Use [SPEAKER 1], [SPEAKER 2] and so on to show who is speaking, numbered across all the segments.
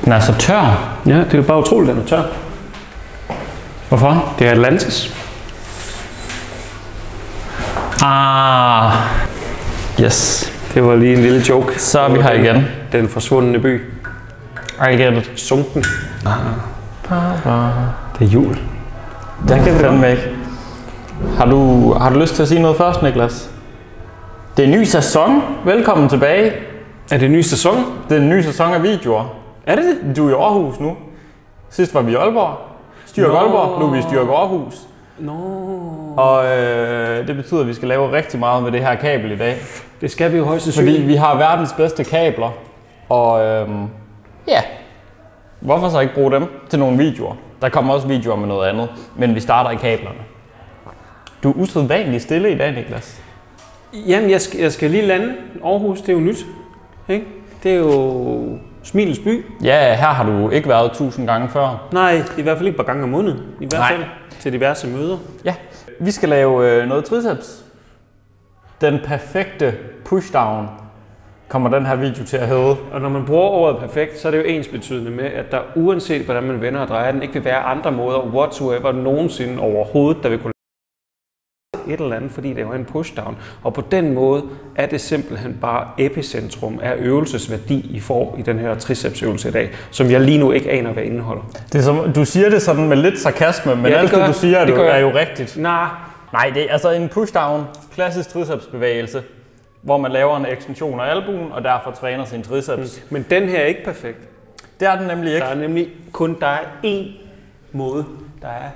[SPEAKER 1] Den er så tør.
[SPEAKER 2] Ja, det er bare utroligt, den er tør.
[SPEAKER 1] Hvorfor?
[SPEAKER 2] Det er Atlantis.
[SPEAKER 1] Ah. Yes.
[SPEAKER 2] Det var lige en lille joke.
[SPEAKER 1] Så er vi her igen.
[SPEAKER 2] Den forsvundne by.
[SPEAKER 1] I get it.
[SPEAKER 2] Sunken. Det er jul.
[SPEAKER 1] Der kan vi fandme ikke. Har du lyst til at sige noget først, Niklas? Det er en ny sæson. Velkommen tilbage.
[SPEAKER 2] Er det en ny sæson?
[SPEAKER 1] Det er en ny sæson af videoer.
[SPEAKER 2] Er det det?
[SPEAKER 1] Du er i Aarhus nu. Sidst var vi i Aalborg. Styrk Aalborg. Nu er vi i Styrk Aarhus. Og det betyder, at vi skal lave rigtig meget med det her kabel i dag.
[SPEAKER 2] Det skal vi jo højst sandsynligt.
[SPEAKER 1] Fordi vi har verdens bedste kabler. Og ja, hvorfor så ikke bruge dem til nogle videoer? Der kommer også videoer med noget andet, men vi starter i kablerne. Du er usædvanligt stille i dag, Niklas.
[SPEAKER 2] Jamen, jeg skal lige lande. Aarhus, det er jo nyt. Ikke? Det er jo Smilets by.
[SPEAKER 1] Ja, her har du ikke været 1000 gange før.
[SPEAKER 2] Nej, i hvert fald ikke et par gange om måneden. I hvert fald til diverse møder.
[SPEAKER 1] Ja, vi skal lave noget triceps. Den perfekte pushdown kommer den her video til at hedde.
[SPEAKER 2] Og når man bruger ordet perfekt, så er det jo ensbetydende med, at der uanset hvordan man vender og drejer den, ikke vil være andre måder whatsoever nogensinde overhovedet, der vil kunne et eller andet, fordi det er jo en pushdown. Og på den måde er det simpelthen bare epicentrum af øvelsesværdi, I får i den her tricepsøvelse i dag, som jeg lige nu ikke aner, hvad indeholder.
[SPEAKER 1] Det er som, du siger det sådan med lidt sarkasme, men alt det du siger er jo rigtigt. Nej, det er altså en pushdown, klassisk tricepsbevægelse, hvor man laver en ekstension af albuen, og derfor træner sin triceps.
[SPEAKER 2] Men den her er ikke perfekt.
[SPEAKER 1] Det er den nemlig ikke.
[SPEAKER 2] Der er nemlig der er én måde, der er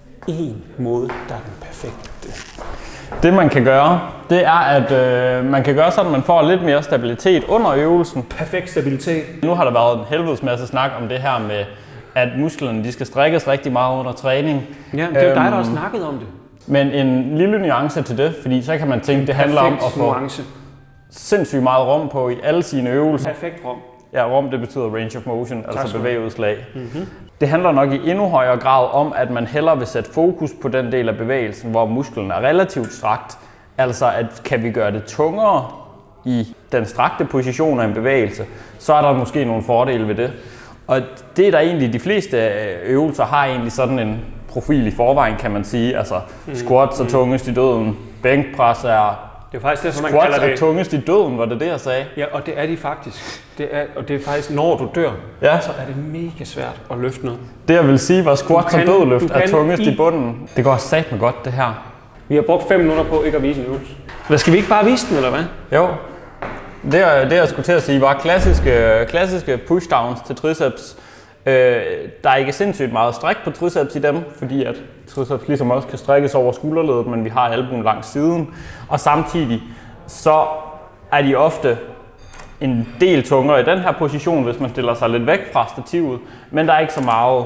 [SPEAKER 2] den perfekte.
[SPEAKER 1] Det man kan gøre, det er, at man kan gøre sådan, at man får lidt mere stabilitet under øvelsen.
[SPEAKER 2] Perfekt stabilitet.
[SPEAKER 1] Nu har der været en helvedes masse snak om det her med, at musklerne de skal strækkes rigtig meget under træning.
[SPEAKER 2] Ja, det er jo dig, der har snakket om det.
[SPEAKER 1] Men en lille nuance til det, fordi så kan man tænke, det handler om at få sindssygt meget rum på i alle sine øvelser.
[SPEAKER 2] Perfekt rum.
[SPEAKER 1] Ja, rum det betyder range of motion, altså bevægeudslag. Det handler nok i endnu højere grad om, at man hellere vil sætte fokus på den del af bevægelsen, hvor musklen er relativt strakt. Altså, at kan vi gøre det tungere i den strakte position af en bevægelse, så er der måske nogle fordele ved det. Og det er der egentlig, de fleste øvelser har egentlig sådan en profil i forvejen, kan man sige. Altså, squats er tungest i døden, bænkpres er...
[SPEAKER 2] Det er faktisk det, som man
[SPEAKER 1] kalder det.
[SPEAKER 2] Squats
[SPEAKER 1] er tungest i døden, var det det, jeg sagde?
[SPEAKER 2] Ja, og det er de faktisk. Det er faktisk, når du dør, så er det mega svært at løfte noget.
[SPEAKER 1] Det jeg vil sige, var squats og dødløft er tungest i bunden. Det går satme godt, det her.
[SPEAKER 2] Vi har brugt 5 minutter på ikke at vise en øvelse. Hvad skal vi ikke bare vise den, eller hvad?
[SPEAKER 1] Jo. Det jeg skulle til at sige var klassiske pushdowns til triceps. Der er ikke sindssygt meget stræk på triceps i dem, fordi at triceps ligesom også kan strækkes over skulderledet, men vi har albuen langs siden. Og samtidig så er de ofte en del tungere i den her position, hvis man stiller sig lidt væk fra stativet, men der er ikke så meget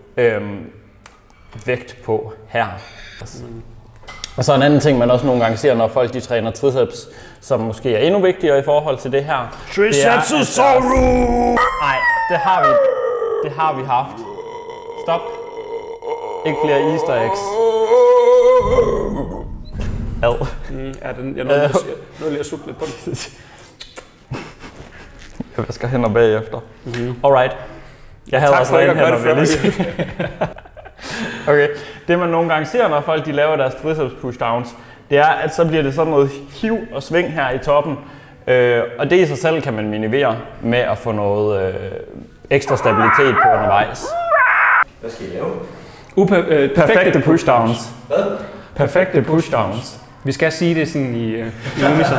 [SPEAKER 1] vægt på her. Og så en anden ting, man også nogle gange ser, når folk de træner triceps, som måske er endnu vigtigere i forhold til det her.
[SPEAKER 2] Tricepsosaurus!
[SPEAKER 1] Nej, det har vi haft. Stop. Ikke flere easter eggs. Ad.
[SPEAKER 2] Jeg nåede lige at sutte lidt på den.
[SPEAKER 1] Jeg vasker hænder bagefter. Alright. Jeg havde også rene hænder, vil jeg lige sige. Okay. Det man nogle gange ser, når folk de laver deres triceps pushdowns, det er, at så bliver det sådan noget hiv og sving her i toppen. Og det i sig selv kan man minimere med at få noget ekstra stabilitet på undervejs.
[SPEAKER 3] Hvad skal I lave?
[SPEAKER 1] Perfekte pushdowns.
[SPEAKER 3] Hvad?
[SPEAKER 1] Perfekte pushdowns.
[SPEAKER 2] Vi skal sige det sådan i unison.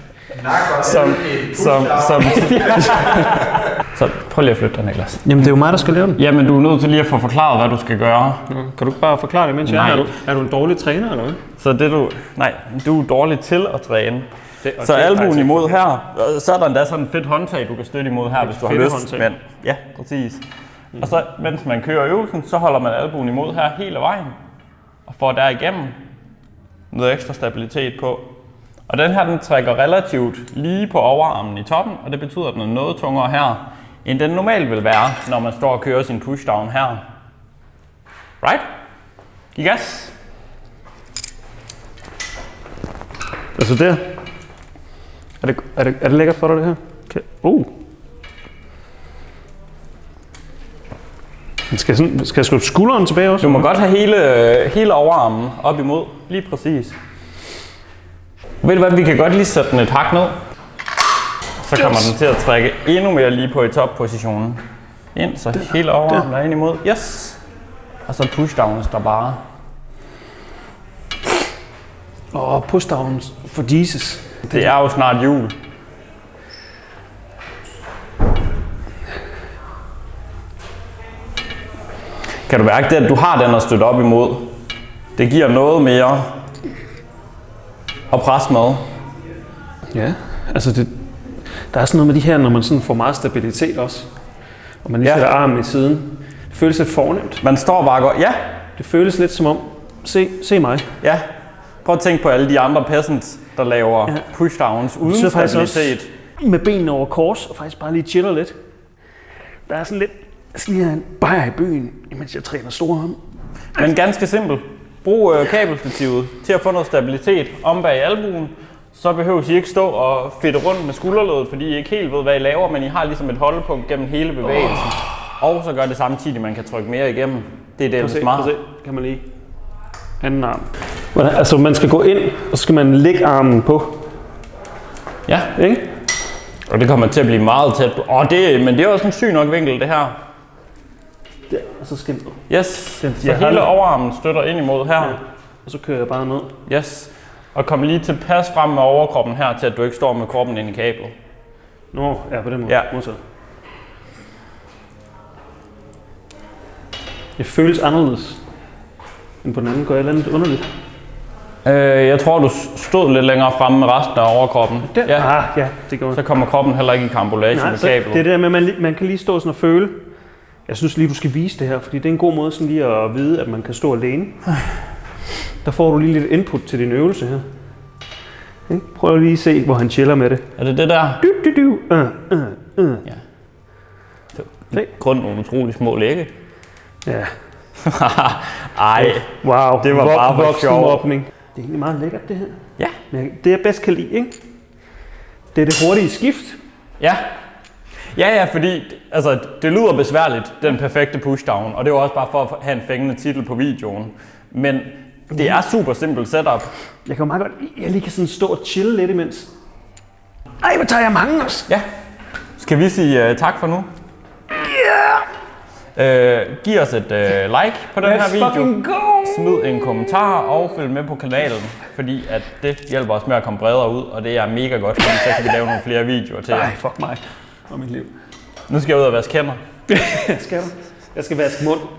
[SPEAKER 1] Så prøv lige at flytte dig, Niklas.
[SPEAKER 2] Jamen det er jo mig, der skal lave den.
[SPEAKER 1] Jamen du er nødt til lige at få forklaret, hvad du skal gøre.
[SPEAKER 2] Kan du ikke bare forklare det, mens jeg er du en dårlig træner, eller hvad?
[SPEAKER 1] Så du er dårlig til at træne. Så albuen imod her, så er der endda sådan et fedt håndtag, du kan støtte imod her, hvis du har lyst. Men, ja, præcis. Og så mens man kører øvelsen, så holder man albuen imod her hele vejen. Og får derigennem noget ekstra stabilitet på. Og den her, den trækker relativt lige på overarmen i toppen, og det betyder, at den er noget tungere her, end den normalt vil være, når man står og kører sin pushdown her. Right? Giv gas.
[SPEAKER 2] Altså der. Er det lækkert for dig, det her? Okay. Skal jeg skubbe skulderen tilbage også?
[SPEAKER 1] Du må godt have hele overarmen op imod. Lige præcis. Ved du hvad, vi kan godt lige sætte den et hak ned. Så kommer den til at trække endnu mere lige på i toppositionen. Ind, så hele overarmen er ind imod. Yes! Og så pushdowns der bare.
[SPEAKER 2] Pushdowns for Jesus.
[SPEAKER 1] Det er jo snart jul. Kan du mærke det, at du har den at støtte op imod? Det giver noget mere at presse med.
[SPEAKER 2] Ja, altså der er sådan noget med de her, når man sådan får meget stabilitet også. Og man lige sætter armen i siden. Det føles lidt fornemt.
[SPEAKER 1] Man står bare godt. Ja.
[SPEAKER 2] Det føles lidt som om, se mig.
[SPEAKER 1] Ja. Prøv at tænke på alle de andre peasants, der laver pushdowns uden stabilitet.
[SPEAKER 2] Med benene over kors og faktisk bare lige chiller lidt. Der er sådan lidt, jeg skal lige have en bajer i byen, imens jeg træner storarm.
[SPEAKER 1] Men ganske simpelt. Brug kabelstativet til at få noget stabilitet om bag albuen. Så behøver I ikke stå og fedte rundt med skulderlødet, fordi I ikke helt ved, hvad I laver, men I har ligesom et holdepunkt gennem hele bevægelsen. Og så gør det samtidig, at man kan trykke mere igennem. Det er det smart.
[SPEAKER 2] Prøv at se, kan man lige. Anden arm. Altså man skal gå ind, og så skal man lægge armen på.
[SPEAKER 1] Ja.
[SPEAKER 2] Ikke?
[SPEAKER 1] Og det kommer til at blive meget tæt på. Men det er også en syg nok vinkel, det her.
[SPEAKER 2] Der, og så skal den.
[SPEAKER 1] Yes. Så hele overarmen støtter ind imod her. Ja.
[SPEAKER 2] Og så kører jeg bare ned.
[SPEAKER 1] Yes. Og kom lige tilpas frem med overkroppen her, til at du ikke står med kroppen ind i kablet.
[SPEAKER 2] Nå, ja, på den måde.
[SPEAKER 1] Ja.
[SPEAKER 2] Modsat. Det føles anderledes end på den anden. Går jeg lidt underligt?
[SPEAKER 1] Jeg tror, du stod lidt længere fremme med resten af overkroppen.
[SPEAKER 2] Ja, det går.
[SPEAKER 1] Så kommer kroppen heller ikke i karambolage med kablet.
[SPEAKER 2] Det er det der med, at man kan lige stå sådan og føle. Jeg synes lige, du skal vise det her, fordi det er en god måde sådan lige at vide, at man kan stå alene. Der får du lige lidt input til din øvelse her. Prøv lige at se, hvor han chiller med det.
[SPEAKER 1] Er det det der?
[SPEAKER 2] Ja.
[SPEAKER 1] Grund nogle utrolig små lægge.
[SPEAKER 2] Ja.
[SPEAKER 1] Ej,
[SPEAKER 2] wow.
[SPEAKER 1] Det var bare for sjov.
[SPEAKER 2] Det er egentlig meget lækkert, det her.
[SPEAKER 1] Ja.
[SPEAKER 2] Men det jeg bedst kan lide, ikke? Det er det hurtige skift.
[SPEAKER 1] Ja. Ja, fordi altså, det lyder besværligt, den perfekte pushdown, og det var også bare for at have en fængende titel på videoen. Men det er super simpelt setup.
[SPEAKER 2] Jeg kan jo meget godt, jeg lige kan sådan stå og chille lidt imens. Ej, hvor tager jeg mange også.
[SPEAKER 1] Ja. Skal vi sige tak for nu? Giv os et like på den her video. Smid en kommentar og følg med på kanalen, fordi at det hjælper os med at komme bredere ud, og det er mega godt, fordi så kan vi lave nogle flere videoer til jer.
[SPEAKER 2] Nej, fuck mig og mit liv.
[SPEAKER 1] Nu skal jeg ud og vaske hænder.
[SPEAKER 2] Skal du? Jeg skal vaske mund.